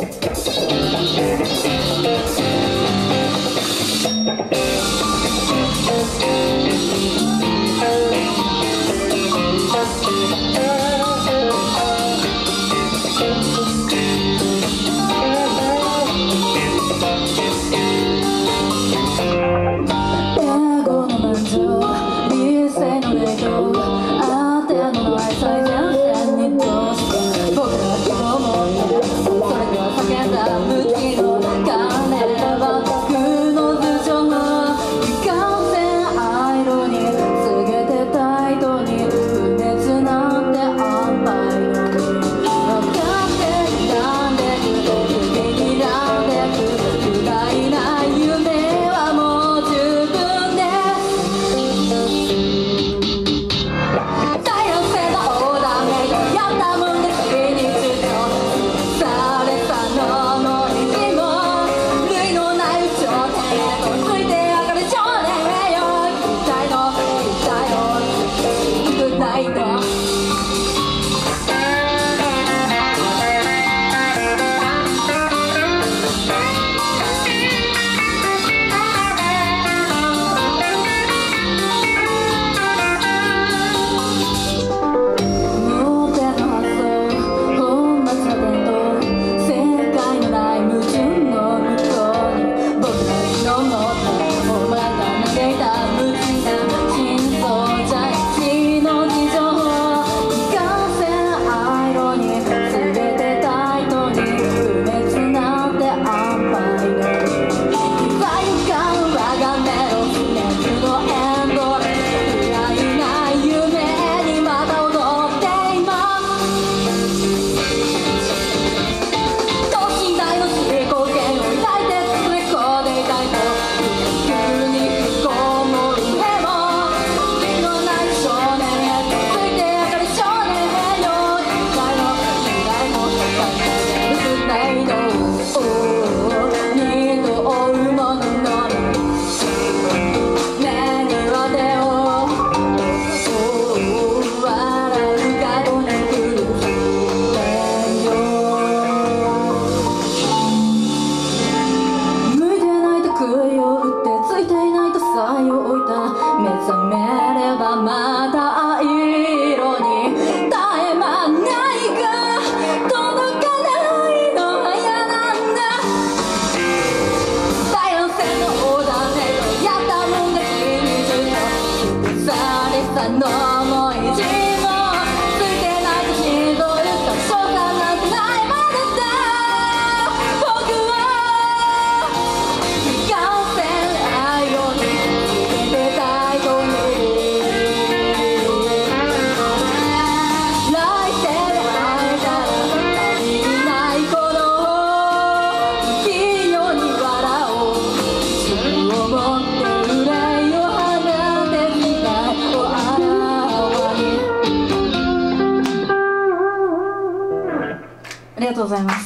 ありがとうございます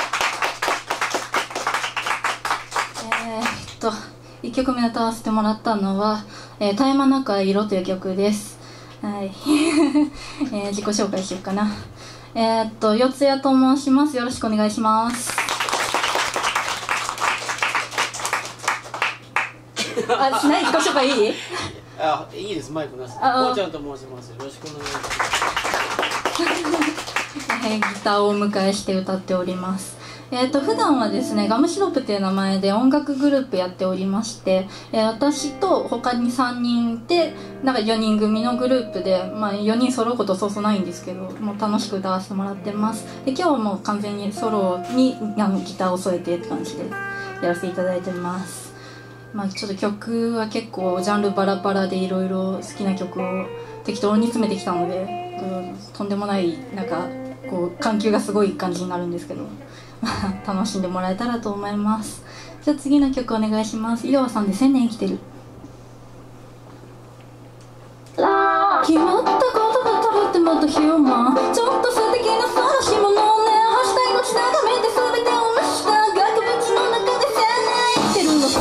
。1曲目歌わせてもらったのは「絶え間なく色」という曲です。はい、自己紹介しようかな。四谷と申します。よろしくお願いします。何自己紹介いい？ いいです、マイクなしで。こうちゃんと申します。よろしくお願いします。 ギターをお迎えして歌っております。普段はですね、ガムシロップという名前で音楽グループやっておりまして、私と他に3人でなんか4人組のグループで、4人揃うことそうそうないんですけど、もう楽しく歌わせてもらってます。で今日はもう完全にソロにギターを添えてって感じでやらせていただいてます。ちょっと曲は結構ジャンルバラバラでいろいろ好きな曲を適当に詰めてきたので、とんでもないなんかこう緩急がすごい感じになるんですけど楽しんでもらえたらと思います。じゃあ次の曲お願いします。井川さんで1000年生きてる。決まったことが食べてもっとヒューマン、ちょっと素敵な探し物をね、はした命眺めて全てを無視した額縁の中で1000年生きてるのさ。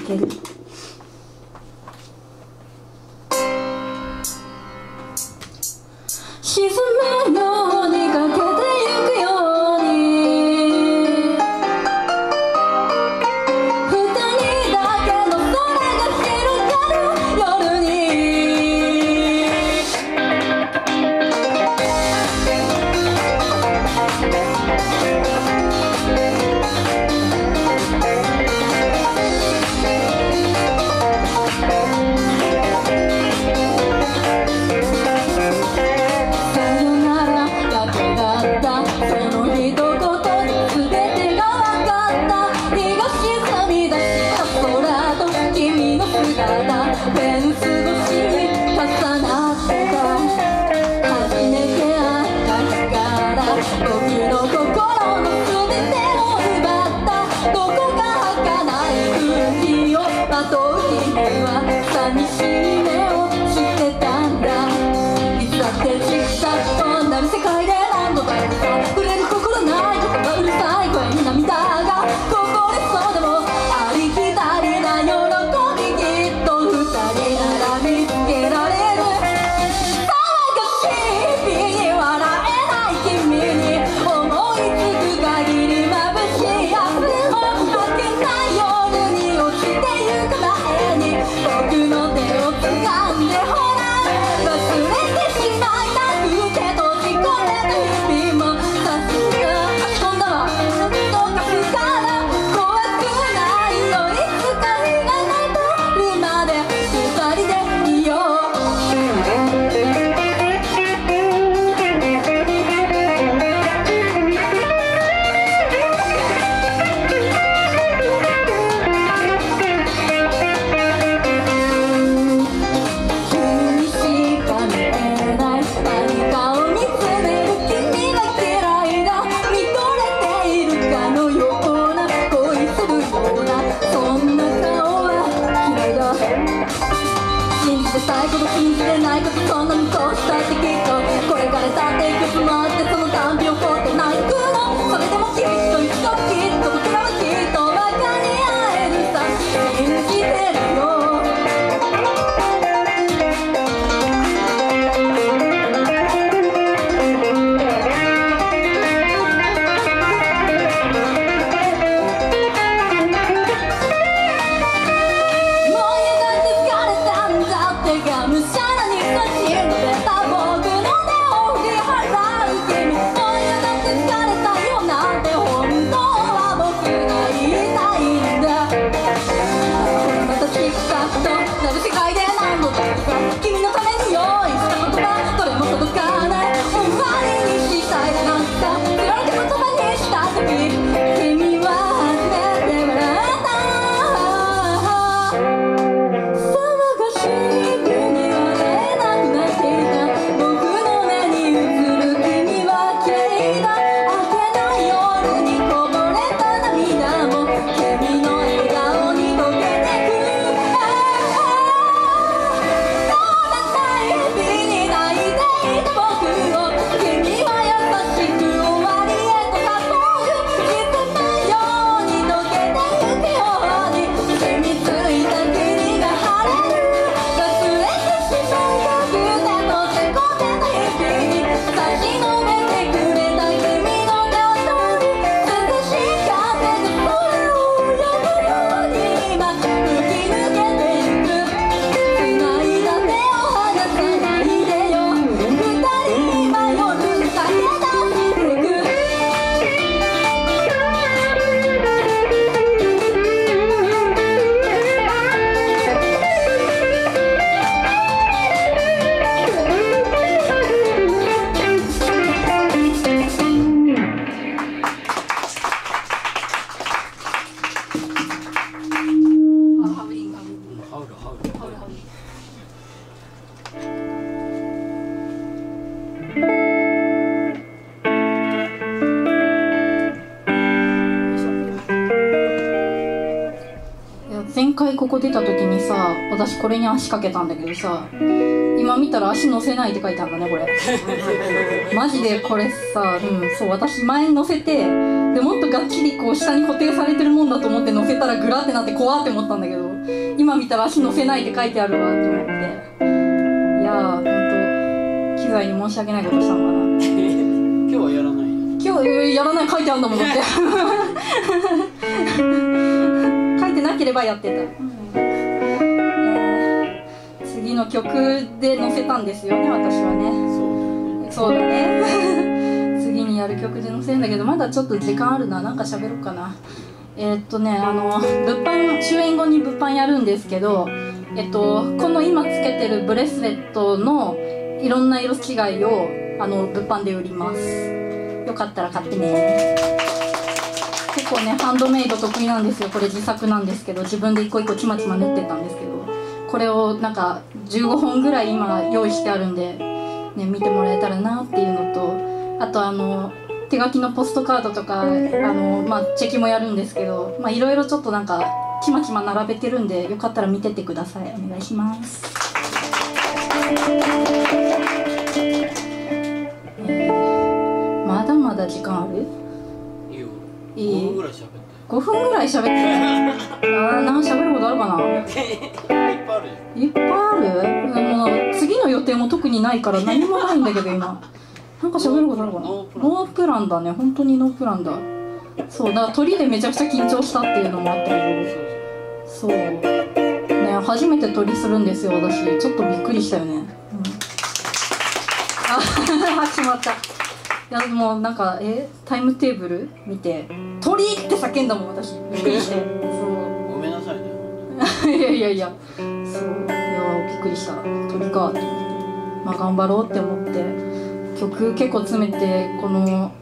ける。沈むのにかけてゆくように、二人だけの空が広がる夜に、さよならだけだった、その一言に全てが分かった。日が沈み出した空と君の姿、フェンス越しに重なってた。初めて会った日から僕の心の全てを奪った。どこか儚い空気をまとう君は寂しい目をしてたんだ。いつだってチクタクとなる世界で何度だってさ、触れる心ない言葉うるさい声に涙がこぼれそうでも、ありきたりな喜びきっと二人なら見つけられる。騒がしい日に笑えない君に思いつく限り眩しい明日も明けない夜に落ちてゆく前に僕の手を掴んでほら、忘れてしまいたくて閉じ込めた日々もさすが今度はどうかすから怖くないよ。いつか日が昇るまで二人でいよう。君にしか見えない何かを見つめる君が嫌いだ。見とれているかのような恋するようなそんな顔は嫌いだ。信じてたいこと信じれないことそんなにそうしたってきっとこれから去っていくつもってそのたんびをこって泣くの。それでもきっといつかきっと僕らはきっとバカに会えるさ。信じてるよ。もう家だって疲れたんだってがむしゃらに差し伸べた僕の手を振り払う君。もう家だって疲れたよなんて本当は僕が言いたいんだ。これまたチクタクとなる世界で何度だってさ、君のために用意した言葉どれも届かない。終わりにしたいなんさつられて言葉にした時君は初めて笑った。騒がしい日に笑えなくなっていた僕の目に映る君は綺麗だ。明けない夜にこぼれた涙も君の笑顔に溶けてく。どうだったい日に泣いていた僕を君は優しく終わりへと誘う。沈まんように溶けてゆくように染みついた霧が晴れる。忘れてしまいたくて閉じ込めた日々に差し伸べてくれた君の手を取り、涼しい風が空を呼ぶように今吹き抜けてゆく。繋いだ手を離さないでよ。二人今夜駆け出してく。ハウリングハウルハウルハウルハウル。いや前回ここ出た時にさ、私これに足かけたんだけどさ、今見たら足乗せないって書いてあるんだねこれ。マジでこれさ、そう私前に乗せて、でもっとがっちりこう下に固定されてるもんだと思って乗せたらグラってなって怖って思ったんだけど、 今見たら足乗せないって書いてあるわと思って、いやーほんと機材に申し訳ないことしたのかな。 今日はやらない。 今日やらない書いてあるんだもんだって書いてなければやってた、次の曲で載せたんですよね、私はね。そうだね次にやる曲で載せるんだけど、まだちょっと時間あるな。なんか喋ろうかな。物販、終演後に物販やるんですけど、この今つけてるブレスレットのいろんな色違いを物販で売ります。よかったら買ってね。結構ねハンドメイド得意なんですよ。これ自作なんですけど、自分で一個一個ちまちま練ってたんですけど、これをなんか15本ぐらい今用意してあるんで、ね、見てもらえたらなっていうのと、あと手書きのポストカードとかチェキもやるんですけど、いろいろちょっとなんかちまちま並べてるんで、よかったら見てってください。お願いします。まだまだ時間ある？ いいよ。 いい？ 5分ぐらい喋って。 5分ぐらい喋って。喋ることあるかな？ いっぱいあるよ。 いっぱいある？もう次の予定も特にないから何もないんだけど今。なんか喋ることあるかな？ノープランだね。本当にノープランだ。そうだから鳥でめちゃくちゃ緊張したっていうのもあったけど、そうね、初めて鳥するんですよ私。ちょっとびっくりしたよね。しまった。いやもうなんかタイムテーブル見て鳥って叫んだもん私。びっくりして。そうごめんなさいね。 いやそう、いやびっくりした。鳥かと思って、頑張ろうって思って曲結構詰めて、この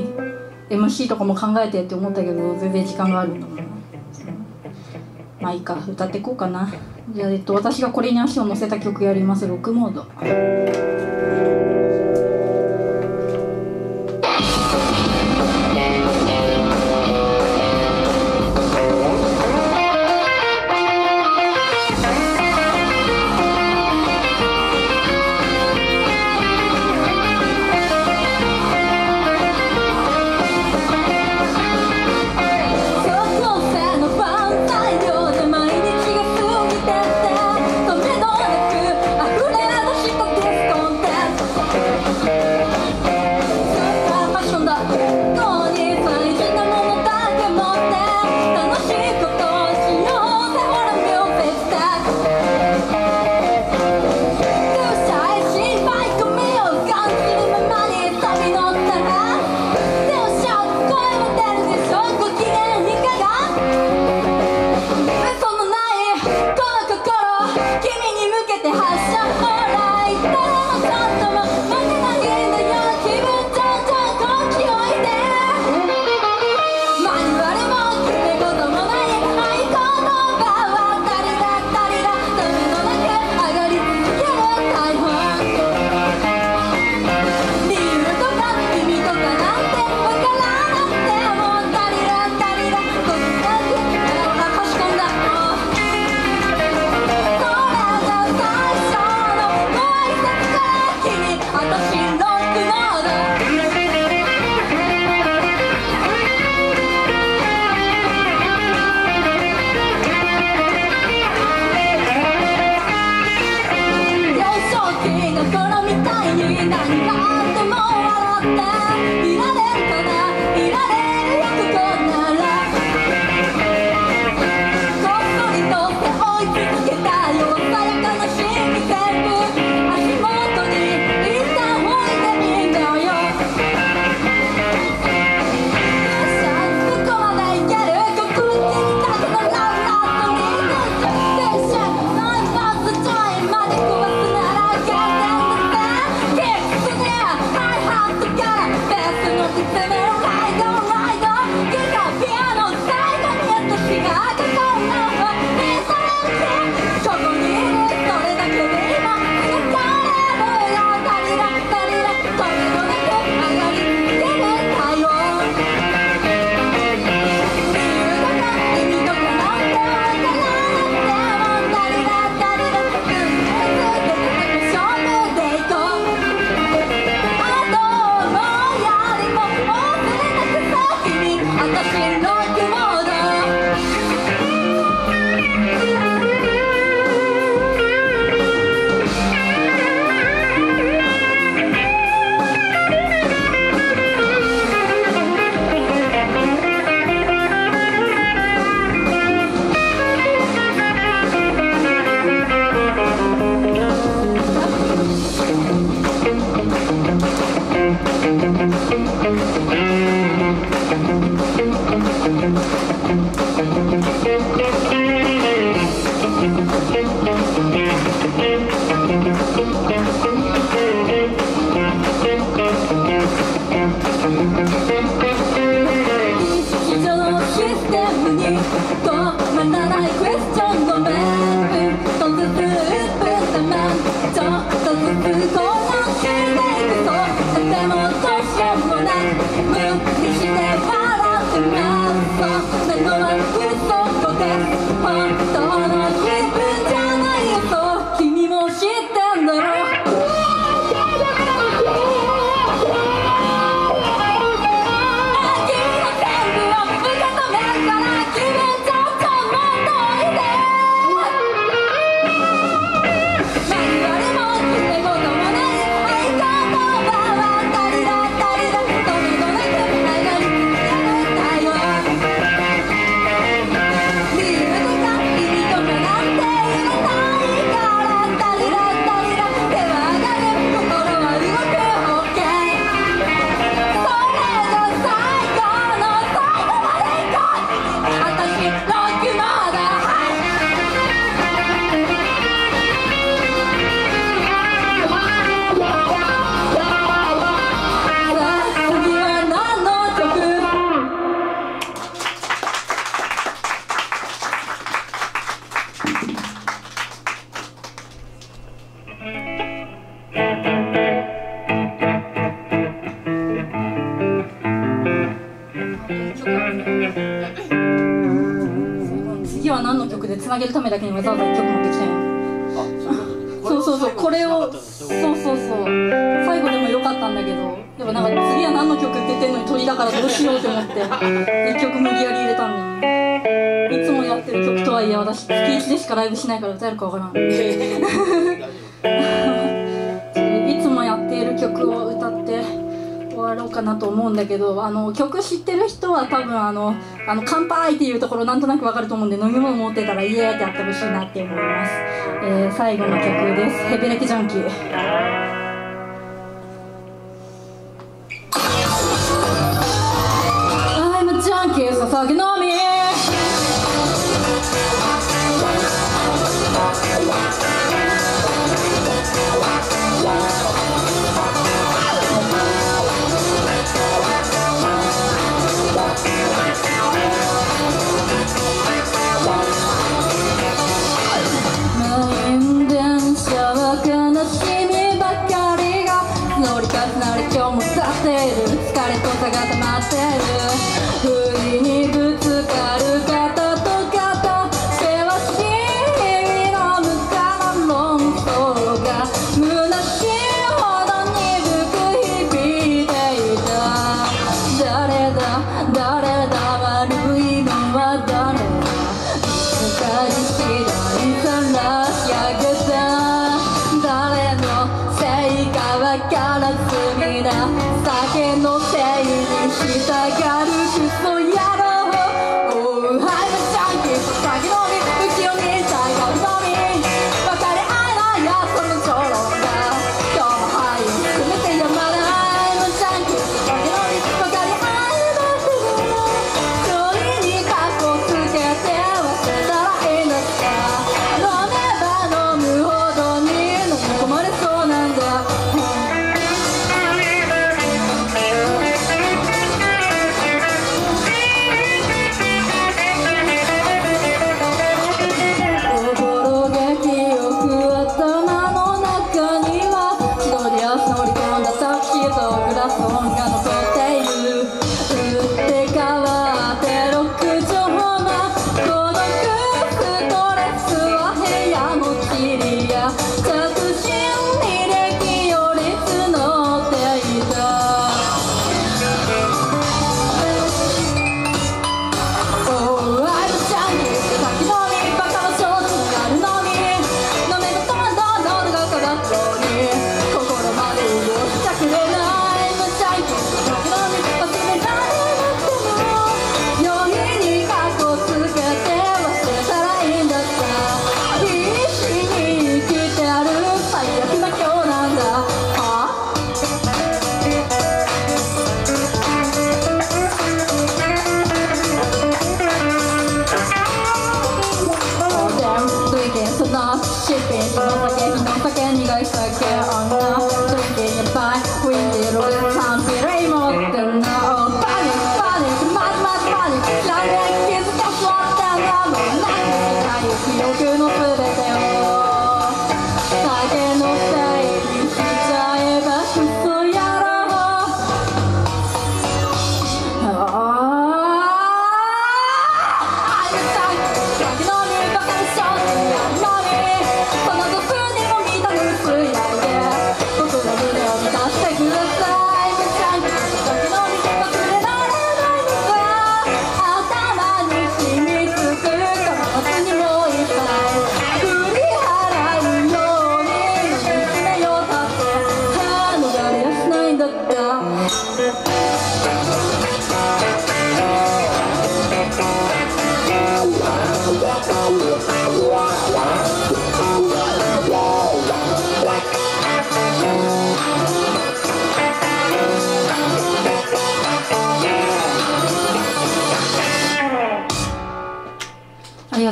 MC とかも考えてって思ったけど、全然時間があるんだもん。いいか、歌っていこうかな。じゃあ私がこれに足を乗せた曲やります。ロックモード。It's 次は何の曲でつなげるためだけにわざわざ1曲持ってきたんよ。そうそうそう、これをそうそうそう最後でもよかったんだけど、でもなんか次は何の曲って言ってんのに鳥だからどうしようって思って1曲無理やり入れたんだよね。いつもやってる曲とはいえ私月1でしかライブしないから歌えるかわからんいつもやっている曲を歌って終わろうかなと思うんだけど、曲知ってる人は多分乾杯っていうところなんとなくわかると思うんで、飲み物持ってたらイエーってやってほしいなって思います。最後の曲です。ヘベレケジャンキー。I'm a junkie ささげのみが溜まってる不意にぶつかる肩と肩険しいの無かな論争が虚しいほど鈍く響いていた。誰だ誰だ悪いのは誰だ、使い次第さらし上げた。誰のせいかわからずみな酒のせいにしたがるクソ野郎。 Oh, I'm a junkie 酒飲み浮世に最後のみ分かり合えないやつの長老が今日も灰を含めてやまない。 I'm a junkie 酒飲み分かり合えなくても一人にカッコつけて忘れたらいいんだった。飲めば飲むほどに飲み込まれそうなんだ。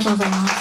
とうございます。